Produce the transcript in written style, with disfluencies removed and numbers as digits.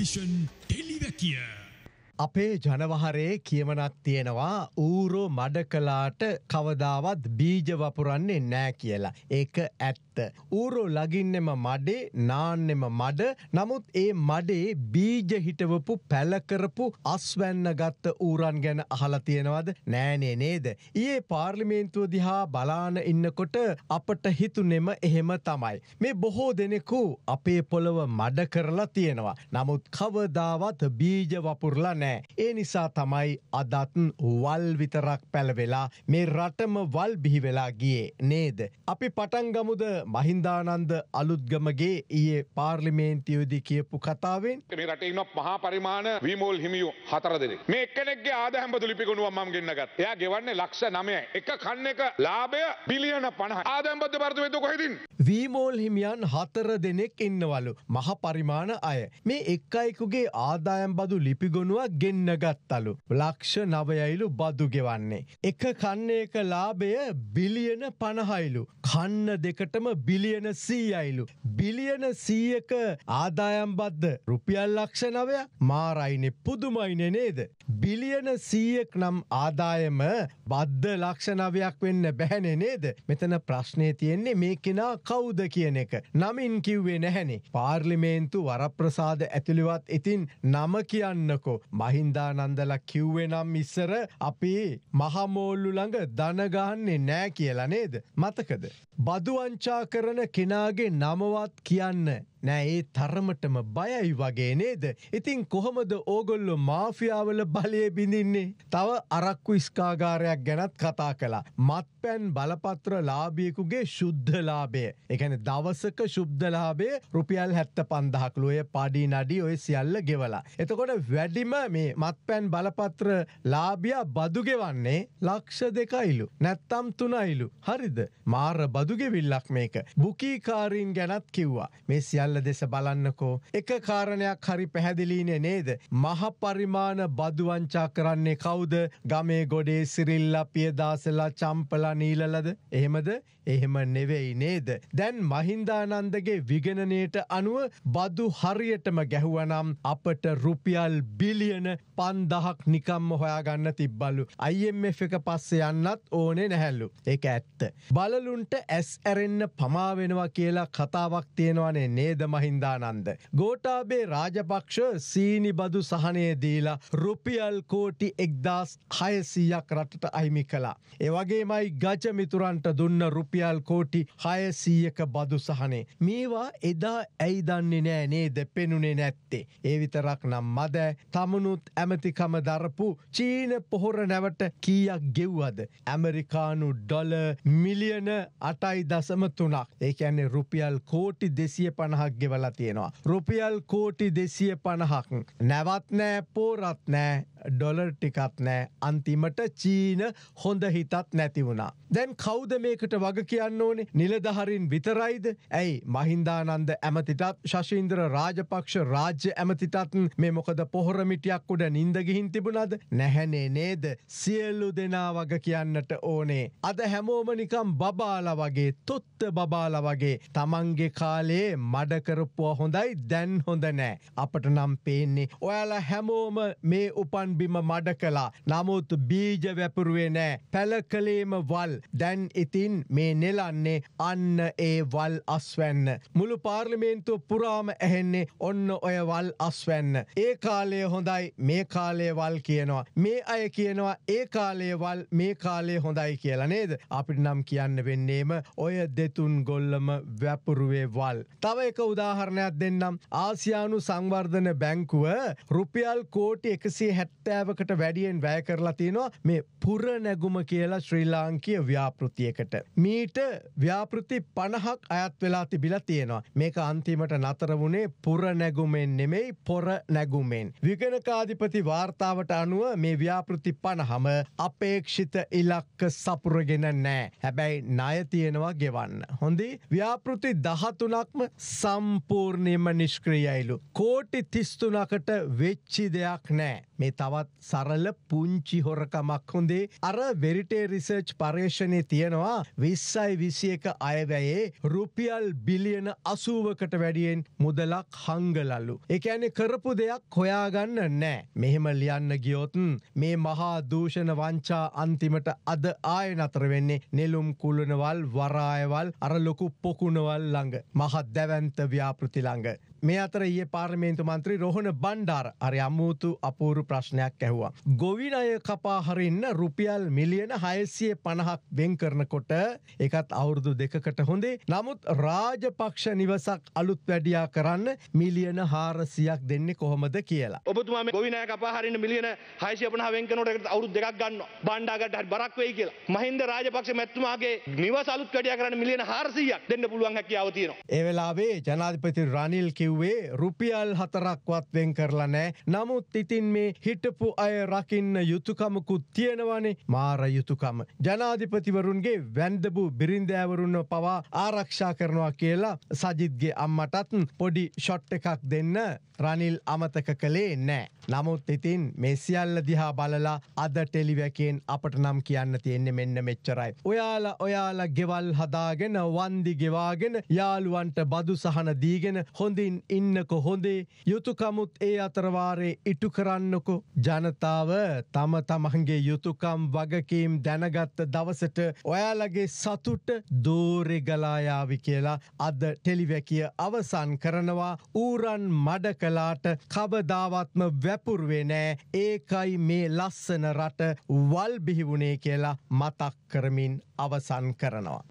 Vision ටෙලිවැකිය. අපේ ජනවහරේ කියමනක් තියෙනවා ඌරෝ මඩ කලාට කවදාවත් බීජ වපුරන්නේ නෑ කියලා. ඒක ඇත්ත. ඌරෝ ලගින්නෙම මඩේ නාන්නෙම මඩ. නමුත් ඒ මඩේ බීජ හිටවපු පැලකරපු අස්වැන්න ගත්ත ඌරන් ගැන අහලා තියෙනවද? නෑනේ නේද? ඊයේ පාර්ලිමේන්තුව දිහා බලාන ඉන්නකොට අපට හිතුනෙම එහෙම තමයි. මේ බොහෝ දෙනෙකු අපේ පොළව මඩ කරලා තියෙනවා. නමුත් කවදාවත් බීජ වපුරලා නෑ. ඒ නිසා තමයි අදත් වල් විතරක් පැලවෙලා මේ රටම වල් බිහි වෙලා ගියේ නේද? අපි පටන් ගමුද මහින්දානන්ද අලුත්ගමගේ ඊයේ පාර්ලිමේන්තුවේදී කියපු කතාවෙන්. මේ රටේ ඉන්න මහා පරිමාණ වීමෝල් හිමියෝ 4 දෙනෙක්. මේ එක්කෙනෙක්ගේ ආදායම් බදු ලිපි ගොනුවක් මම ගෙන්න ගත්තා. එයා ගෙවන්නේ ලක්ෂ 9යි. එක කන්න එක ලාභය බිලියන 50යි. ආදායම් බදු දෙපාර්තමේන්තුව කොහෙද ඉන්නේ? වීමෝල් හිමියන් 4 දෙනෙක් ඉන්නවලු. මහා පරිමාණ අය. මේ එක් අයෙකුගේ ආදායම් බදු ලිපි ගොනුවක් ගෙන්න ගත්තලු. ලක්ෂ 9යිලු බදු ගෙවන්නේ. එක කන්න එක ලාභය බිලියන 50යිලු. කන්න දෙකටම බිලියන 100යිලු. බිලියන 100ක ආදායම් බද්ද රුපියල් ලක්ෂ 9ක් මාරයිනේ පුදුමයිනේ නේද? බිලියන 100ක් නම් ආදායම බද්ද ලක්ෂ 9ක් වෙන්න බැහැනේ නේද? මෙතන ප්‍රශ්නේ තියෙන්නේ මේ කෙනා කවුද කියන එක. නමින් කිව්වේ නැහැනේ. පාර්ලිමේන්තු වරප්‍රසාද ඇතුළේවත් ඉතින් නම කියන්නකෝ. මහින්දානන්දලා කිව්වේ නම් ඉස්සර අපි මහමෝල්ලු ළඟ දන ගහන්නේ නෑ කියලා නේද? මතකද? බදු වංචා කරන කෙනාගේ නමවත් කියන්න නෑ. ඒ තරමටම බයයි වගේ නේද? ඉතින් කොහොමද ඕගොල්ලෝ මාෆියාවල බලය බිඳින්නේ? තව අරක්කු ඉස්කාගාරයක් ගැනත් කතා කළා. මත්පැන් බලපත්‍ර ලාභියෙකුගේ ශුද්ධ ලාභය. ඒ කියන්නේ දවසක ශුද්ධ ලාභය රුපියල් 75000ක් ලෝය පාඩි නඩි ඔය සියල්ල ගෙවලා. එතකොට වැඩිම මේ මත්පැන් බලපත්‍ර ලාභියා බදු ගෙවන්නේ ලක්ෂ 2යිලු. නැත්තම් 3යිලු. හරිද? මාර බදු ගෙවිල්ලක් මේක. බුකීකාරීන් ගැනත් කිව්වා. මේ සියල්ල දෙස බලන්නකෝ. එක කාරණයක් හරි පැහැදිලිනේ නේද? මහ පරිමාණ බදු වංචා කරන්නේ කවුද? ගමේ ගොඩේ සිරිල්ලා පියදාසලා චම්පලා නීලලද? එහෙමද? එහෙම නෙවෙයි නේද? දැන් මහින්දානන්දගේ විගණනයට අනුව බදු හරියටම ගැහුවනම් අපට රුපියල් බිලියන 5000ක් නිකම්ම හොයාගන්න තිබ්බලු. IMF එක පස්සේ යන්නත් ඕනේ නැහැලු. ඒක ඇත්ත. බලලුන්ට ඇස් ඇරෙන්න පමා වෙනවා කියලා කතාවක් තියෙනවනේ නේද මහින්දානන්ද? ගෝඨාභය රාජපක්ෂ සීනි බදු සහනය දීලා රුපියල් කෝටි 1600ක් රටට අහිමි කළා. ඒ වගේමයි ගජ මිතුරන්ට දුන්න රුපියල් කෝටි 600ක බදු සහනේ. මේවා එදා ඇයි දන්නේ නෑ නේද? පෙනුනේ නැත්තේ. ඒ විතරක් නම් මද තමුණුත් ඇමතිකම දරපු චීන පොහොර නැවට කීයක් ගෙව්වද? ඇමරිකානු ඩොලර් මිලියන 8.3ක්. ඒ කියන්නේ රුපියල් කෝටි 250ක් ගෙවලා තියෙනවා. රුපියල් කෝටි 250ක්. නැවත් නෑ පෝරත් නෑ ඩොලර් ටිකත් නෑ. අන්තිමට චීන හොඳ හිතත් නැති වුණා. දැන් කවුද මේකට වග කියන්න ඕනේ? නිලධාරීන් විතරයිද? ඇයි මහින්දානන්ද ඇමතිටත් ශෂීන්ද්‍ර රාජපක්ෂ රාජ්‍ය ඇමතිටත් මේ මොකද පොහොර මිටියක් උඩ නින්ද ගිහින් තිබුණාද? නැහැනේ නේද? සියලු දෙනා වග කියන්නට ඕනේ. අද හැමෝම නිකම් බබාලා වගේ, තොත්ත බබාලා වගේ තමන්ගේ කාලේ මඩ කරපුවා හොඳයි, දැන් හොඳ නෑ. අපට නම් පේන්නේ ඔයාලා හැමෝම මේ උපන් බිම මඩ කළා. නමුත් බීජ වැපුරුවේ නෑ. පැල කලේම වල්. දැන් ඉතින් මේ නෙලන්නේ අන්න ඒ වල් අස්වැන්න. මුළු පාර්ලිමේන්තුව පුරාම ඇහෙන්නේ ඔන්න ඔය වල් අස්වැන්න. ඒ කාලය හොඳයි, මේ කාලය වල් කියනවා. මේ අය කියනවා ඒ කාලය වල්, මේ කාලය හොඳයි කියලා නේද? අපිට නම් කියන්න වෙන්නේම ඔය දෙතුන් ගොල්ලම වැපුරුවේ වල්. තව එක උදාහරණයක් දෙන්නම්. ආසියානු සංවර්ධන බැංකුව රුපියල් කෝටි 170කට වැඩියෙන් වැය කරලා තියෙනවා මේ පුර නැගුම කියලා ශ්‍රී ලාංකීය ව්‍යාපෘතියකට. මීට ව්‍යාපෘති 50ක් අයත් වෙලා තිබිලා තියෙනවා. මේක අන්තිමට නතර වුණේ පුර නැගුමෙන් නෙමෙයි පොර නැගුමෙන්. විගණකාධිපති වාර්තාවට අනුව මේ ව්‍යාපෘති 50ම අපේක්ෂිත ඉලක්ක සපුරගෙන නෑ. හැබැයි ණය තියෙනවා ගෙවන්න. හොඳේ? ව්‍යාපෘති 13ක්ම සම්පූර්ණයෙන්ම නිෂ්ක්‍රියයිලු. කෝටි 33කට වෙච්චි දෙයක් නෑ. මේ තවත් සරල පුංචි හොරකමක් හොඳේ අර වෙරිටේ රිසර්ච් පර්යේෂණයේ තියෙනවා 2021 අයවැයේ රුපියල් බිලියන 80කට වැඩියෙන් මුදලක් හංගලලු. ඒ කියන්නේ කරපු දෙයක් හොයාගන්න නෑ. මෙහෙම ලියන්න ගියොත් මේ මහා දූෂණ වංචා අන්තිමට අද ආය නතර වෙන්නේ නෙළුම් කුළුණවල් වරායවල් අර ලොකු පොකුණවල් ළඟ මහ දැවැන්ත ව්‍යාපෘති ළඟ. මේ අතර ඊයේ පාර්ලිමේන්තු මන්ත්‍රී රෝහණ බණ්ඩාර අර අමුතු අපූර්ව ප්‍රශ්නයක් ඇහුවා. ගොවි ණය කපා හරින්න රුපියල් මිලියන 650ක් වෙන් කරනකොට ඒකත් අවුරුදු දෙකකට හොඳේ. නමුත් රාජපක්ෂ නිවසක් අලුත් වැඩියා කරන්න මිලියන 400ක් දෙන්නේ කොහොමද කියලා. ඔබතුමා මේ ගොවි ණය කපා හරින්න මිලියන 650 වෙන් කරනකොට ඒකට අවුරුදු දෙකක් ගන්නවා. බණ්ඩාගට හරි බරක් වෙයි කියලා. මහින්ද රාජපක්ෂ මැතිතුමාගේ නිවස අලුත් වැඩියා කරන්න මිලියන 400ක් දෙන්න පුළුවන් හැකියාව තියෙනවා. ඒ වෙලාවේ ජනාධිපති රනිල් කිව්වේ රුපියල් 4ක්වත් වෙන් කරලා නෑ. නමුත් ඉතින් මේ හිටපු අය රකින්න යුතුයකමකුත් තියෙනවනේ. මාර යුතුයකම. ජනාධිපතිවරුන්ගේ වැන්දපු බිරින්දෑවරුන්ව පවා ආරක්ෂා කරනවා කියලා සජිත්ගේ අම්මටත් පොඩි ෂොට් එකක් දෙන්න රනිල් අමතක කළේ නෑ. නමුත් ඉතින් මේ සියල්ල දිහා බලලා අද ටෙලිවැකෙන් අපට නම් කියන්න තියෙන්නේ මෙන්න මෙච්චරයි. ඔයාලා ගෙවල් හදාගෙන වන්දි ගෙවාගෙන යාළුවන්ට බදු සහන දීගෙන හොඳින් ඉන්නකො හොඳේ. යුතුයකමුත් ඒ අතරවාරේ ඉටු කරන්නකො. ජනතාව තම තමන්ගේ යුතුයකම් වගකීම් දැනගත්ත දවසට ඔයාලගේ සතුට දෝරේ ගලා යාවි කියලා අද ටෙලිවැකිය අවසන් කරනවා. ඌරන් මඩ කලාට කවදාවත්ම වැපුරුවේ නෑ. ඒකයි මේ ලස්සන රට වල් බිහි වුණේ කියලා මතක් කරමින් අවසන් කරනවා.